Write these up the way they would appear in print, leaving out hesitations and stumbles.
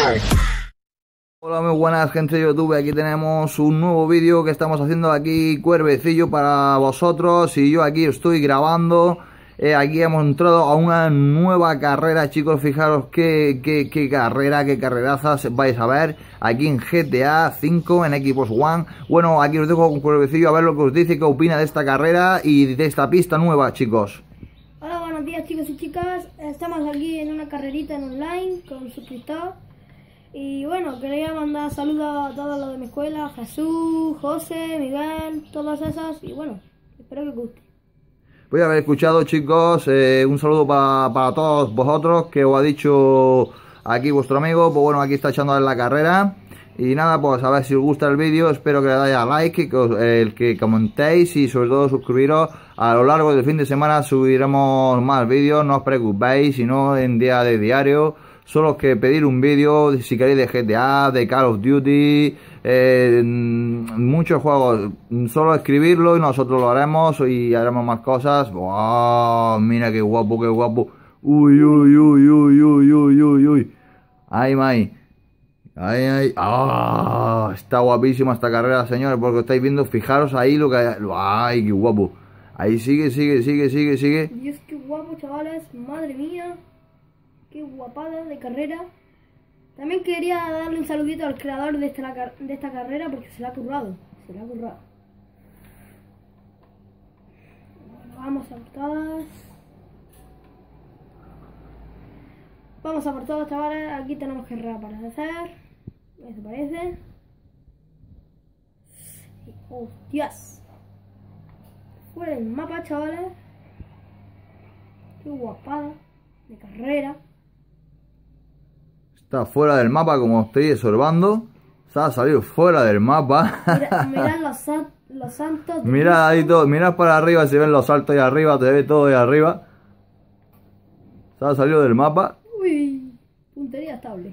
Hola, muy buenas gente de YouTube. Aquí tenemos un nuevo vídeo que estamos haciendo aquí, Cuervecillo, para vosotros. Y yo aquí estoy grabando. Aquí hemos entrado a una nueva carrera, chicos. Fijaros qué carrera, qué carrerazas vais a ver aquí en GTA 5 en Xbox One. Bueno, aquí os dejo con Cuervecillo a ver lo que os dice, qué opina de esta carrera y de esta pista nueva, chicos. Hola, buenos días, chicos y chicas. Estamos aquí en una carrerita en online con un suscriptor. Y bueno, quería mandar saludos a todos los de mi escuela, Jesús, José, Miguel, todos esos. Y bueno, espero que os guste. Voy a haber escuchado, chicos. Un saludo para todos vosotros, que os ha dicho aquí vuestro amigo. Pues bueno, aquí está echando la carrera. Y nada, pues a ver si os gusta el vídeo. Espero que le dais a like, que comentéis y sobre todo suscribiros. A lo largo del fin de semana subiremos más vídeos, no os preocupéis, sino en día de diario. Solo que pedir un vídeo, si queréis, de GTA, de Call of Duty, muchos juegos. Solo escribirlo y nosotros lo haremos y haremos más cosas. ¡Wow! Mira qué guapo, qué guapo. Uy, uy, uy, uy, uy, uy, uy, uy. Ay, may. Ay, ay. ¡Ah! Está guapísima esta carrera, señores, porque estáis viendo. Fijaros ahí lo que... ¡Ay, qué guapo! Ahí sigue, sigue, sigue, sigue, sigue. Dios, qué guapo, chavales. Madre mía. Qué guapada de carrera. También quería darle un saludito al creador de esta carrera porque se la ha currado. Se la ha currado. Bueno, vamos a por todas. Vamos a por todas, chavales. Aquí tenemos que reaparecer. Eso parece. ¡Oh, Dios! Fuera del mapa, chavales. Qué guapada de carrera. Está fuera del mapa, como estoy observando. Se ha salido fuera del mapa. Mirad los saltos. Mirad ahí todo. Mirad para arriba, se ven los saltos ahí arriba. Se ve todo ahí arriba. Se ha salido del mapa. Uy, puntería estable.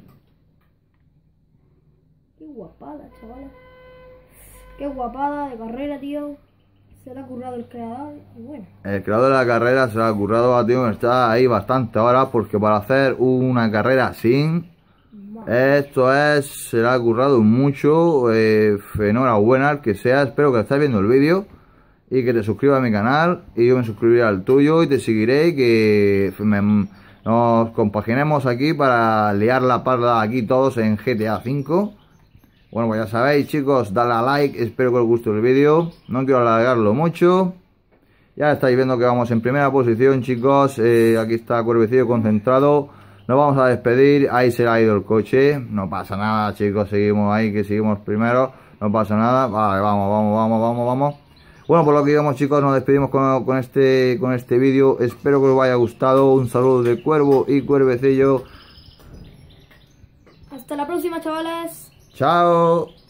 Qué guapada, chavales. Qué guapada de carrera, tío. Se le ha currado el creador. Y bueno. El creador de la carrera se le ha currado a tío. Está ahí bastante ahora. Porque para hacer una carrera sin... Esto se le ha currado mucho. Enhorabuena al que sea. Espero que estés viendo el vídeo y que te suscribas a mi canal y yo me suscribiré al tuyo y te seguiré y que nos compaginemos aquí para liar la parda aquí todos en GTA 5. Bueno, pues ya sabéis, chicos, dale a like. Espero que os guste el vídeo. No quiero alargarlo mucho. Ya estáis viendo que vamos en primera posición, chicos. Aquí está Cuervecillo concentrado. Nos vamos a despedir. Ahí se le ha ido el coche. No pasa nada, chicos. Seguimos ahí, que seguimos primero. No pasa nada. Vale, vamos. Bueno, por lo que digamos, chicos, nos despedimos con este vídeo. Espero que os haya gustado. Un saludo de Cuervo y Cuervecillo. Hasta la próxima, chavales. Chao.